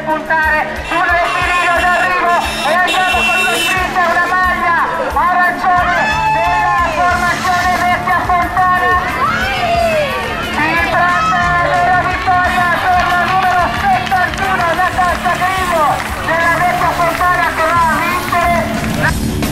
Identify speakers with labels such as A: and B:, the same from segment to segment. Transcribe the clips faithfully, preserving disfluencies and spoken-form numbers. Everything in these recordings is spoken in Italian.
A: puntare sul rettilineo d'arrivo e andiamo con una spinta e una maglia arancione della formazione Vecchia Fontana. Si tratta della vittoria per la numero settantuno, Natascia Grillo della Vecchia Fontana, che va a vincere la...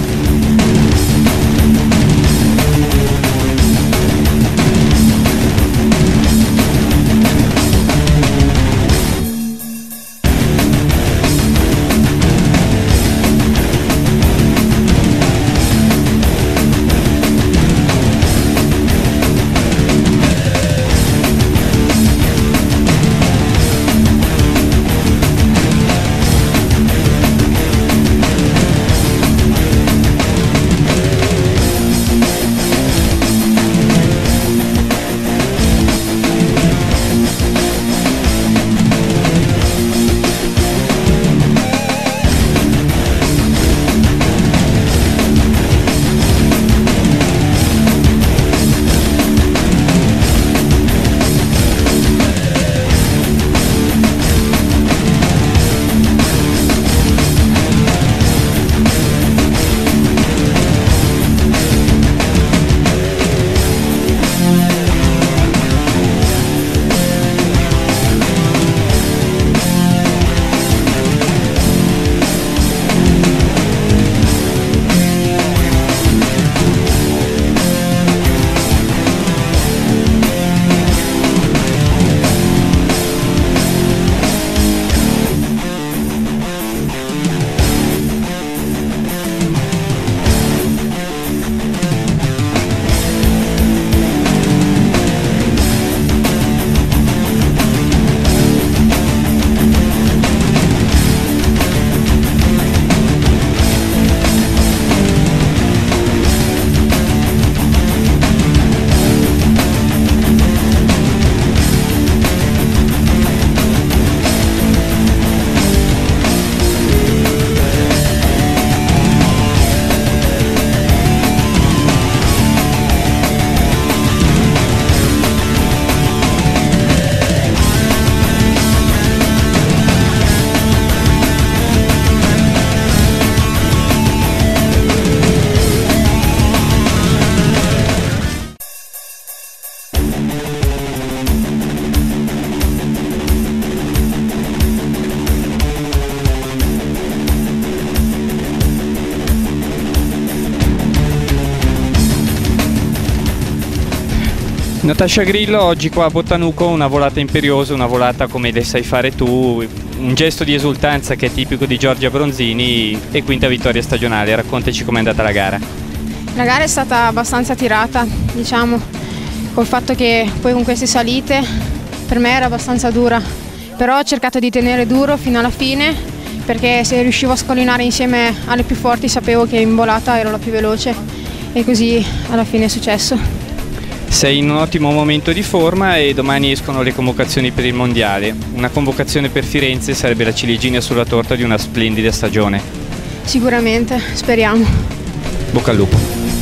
B: Natascia Grillo oggi qua a Bottanuco, una volata imperiosa, una volata come le sai fare tu, un gesto di esultanza che è tipico di Giorgia Bronzini e quinta vittoria stagionale. Raccontaci com'è andata la gara.
C: La gara è stata abbastanza tirata, diciamo, col fatto che poi con queste salite per me era abbastanza dura, però ho cercato di tenere duro fino alla fine, perché se riuscivo a scollinare insieme alle più forti sapevo che in volata ero la più veloce e così alla fine è successo.
B: Sei in un ottimo momento di forma e domani escono le convocazioni per il mondiale. Una convocazione per Firenze sarebbe la ciliegina sulla torta di una splendida stagione.
C: Sicuramente, speriamo.
B: Bocca al lupo.